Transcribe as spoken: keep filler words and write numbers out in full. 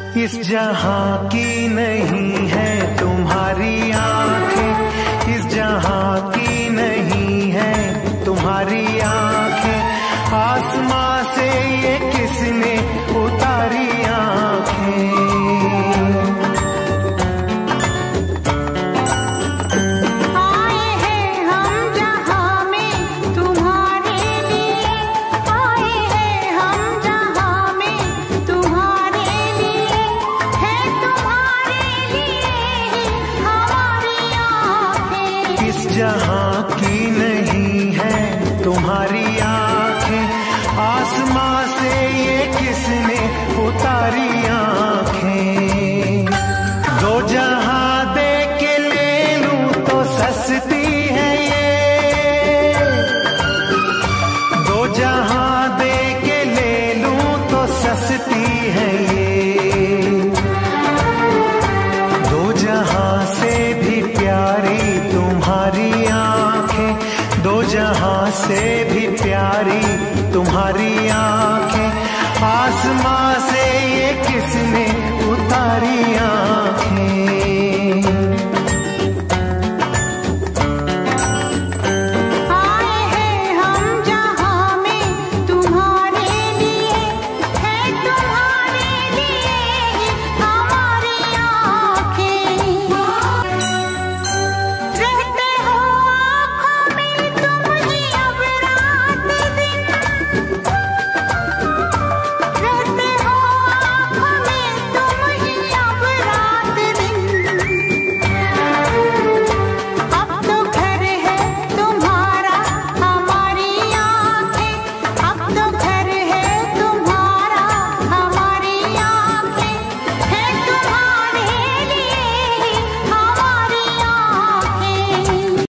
इस जहां की नहीं है तुम्हारी आंखें, इस जहां की नहीं है तुम्हारी आंखें, आसमां से ये किसने उतारी आंखें। आए हैं हम जहां में तुम्हारे लिए, आए हैं हम जहां में तुम्हारे लिए, है तुम्हारे लिए ही हमारी आंखें। इस जहां की